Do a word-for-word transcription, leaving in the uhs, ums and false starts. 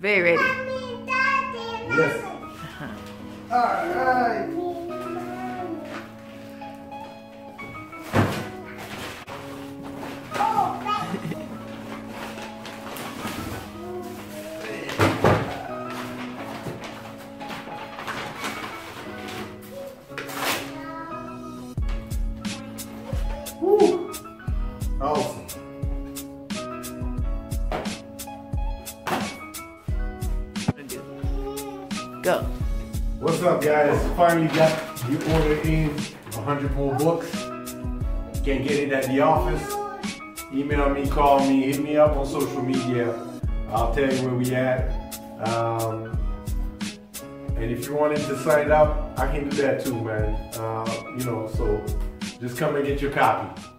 Very ready. Yes. All right. Woo. Awesome. Go. What's up, guys? Finally got the order in one hundred more books. Can't get it at the office. Email me, call me, hit me up on social media. I'll tell you where we at. Um, and if you wanted to sign up, I can do that too, man. Uh, you know, so just come and get your copy.